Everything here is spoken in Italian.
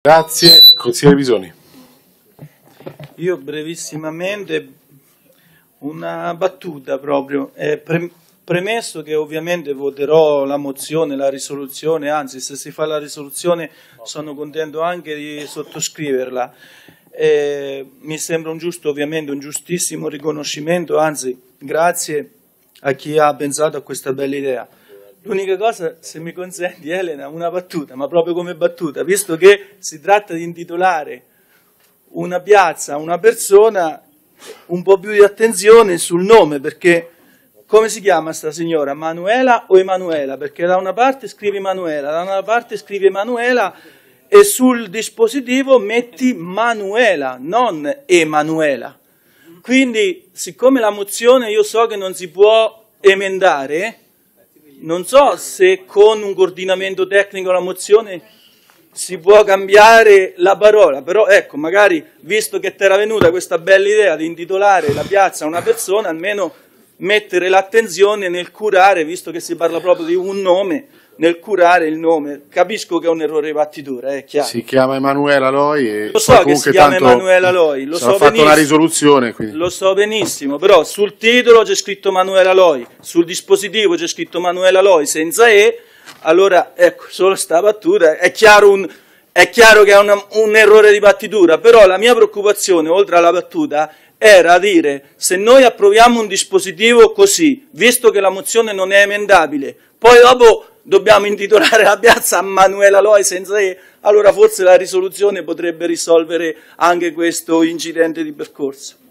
Grazie, consigliere Pisoni. Io brevissimamente una battuta proprio, premesso che ovviamente voterò la mozione, la risoluzione, anzi se si fa la risoluzione sono contento anche di sottoscriverla. Mi sembra ovviamente un giustissimo riconoscimento, anzi grazie a chi ha pensato a questa bella idea. L'unica cosa, se mi consenti Elena, una battuta, ma proprio come battuta, visto che si tratta di intitolare una piazza a una persona, un po' più di attenzione sul nome, perché come si chiama sta signora? Manuela o Emanuela? Perché da una parte scrivi Manuela, da una parte scrivi Emanuela e sul dispositivo metti Manuela, non Emanuela. Quindi, siccome la mozione io so che non si può emendare, non so se con un coordinamento tecnico la mozione si può cambiare la parola, però ecco, magari, visto che ti era venuta questa bella idea di intitolare la piazza a una persona, almeno mettere l'attenzione nel curare, visto che si parla proprio di un nome, nel curare il nome. Capisco che è un errore di battitura, è chiaro. Si chiama Emanuela Loi e lo so che si chiama Emanuela Loi, lo so fatto benissimo, una risoluzione, quindi. Lo so benissimo, però sul titolo c'è scritto Manuela Loi, sul dispositivo c'è scritto Manuela Loi senza E, allora ecco, solo sta battuta, è chiaro che è un errore di battitura, però la mia preoccupazione, oltre alla battuta, era dire, se noi approviamo un dispositivo così, visto che la mozione non è emendabile, poi dopo dobbiamo intitolare la piazza a Manuela Loi senza E, allora forse la risoluzione potrebbe risolvere anche questo incidente di percorso.